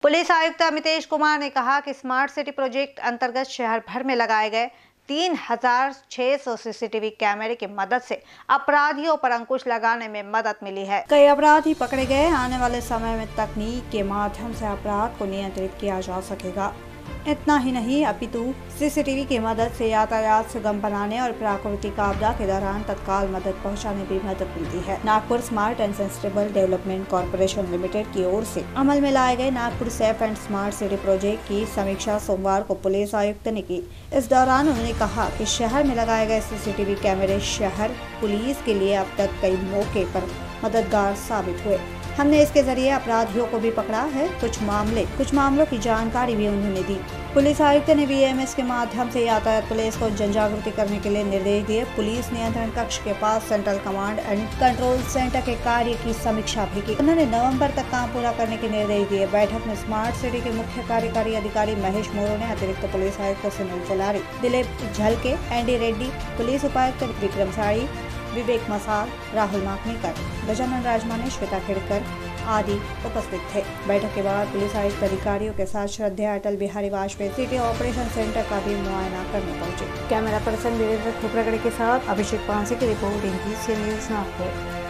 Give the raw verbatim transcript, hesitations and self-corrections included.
Police आयुक्त अमितेश कुमार ने कहा कि स्मार्ट सिटी प्रोजेक्ट अंतर्गत शहर भर में लगाए गए तीन हजार छह सौ सीसीटीवी कैमरे की मदद से अपराधियों पर अंकुश लगाने में मदद मिली है। कई अपराधी पकड़े गए। आने वाले समय में तकनीक के माध्यम से अपराध को नियंत्रित किया जा सकेगा। इतना ही नहीं, अपितु सीसीटीवी की मदद से यातायात सुगम बनाने और प्राकृतिक आपदा के दौरान तत्काल मदद पहुंचाने में मदद मिलती है। Nagpur smart and sustainable development corporation limited की ओर से अमल में लाए गए Nagpur safe and smart city project की समीक्षा सोमवार को पुलिस आयुक्त ने की। इस दौरान उन्होंने कहा कि शहर में लगाए गए सीसीटीवी कैमरे शहर पुलिस के लिए अब तक कई मौके पर मददगार साबित हुए। हमने इसके जरिए अपराधियों को भी पकड़ा है। कुछ मामले कुछ मामलों की जानकारी भी उन्होंने दी। पुलिस आयुक्त ने बीएमएस के माध्यम से यातायात पुलिस को जनजागृति करने के लिए निर्देश दिए। पुलिस नियंत्रण कक्ष के पास central command and control centre के कार्य की समीक्षा भी की। उन्होंने नवंबर तक काम पूरा करने के निर्देश दिए। बैठक में स्मार्ट सिटी के मुख्य कार्यकारी अधिकारी महेश मोरो ने अतिरिक्त पुलिस आयुक्त सुनील चलारी, दिलीप झलके, एनडी रेड्डी, पुलिस उपायुक्त विक्रम साड़ी, विवेक मसाल, राहुल माकनीकर, गजानन राजमाने, श्वेता खेड़कर आदि उपस्थित थे। बैठक के बाद पुलिस आयुक्त अधिकारियों के साथ श्रद्धेय Atal Bihari Vajpayee city operation centre का भी मुआयना करने पहुंचे। कैमरा पर्सन वीरेंद्र खोपरागढ़ के साथ अभिषेक पांसे की रिपोर्ट, इंडी न्यूज नागपुर।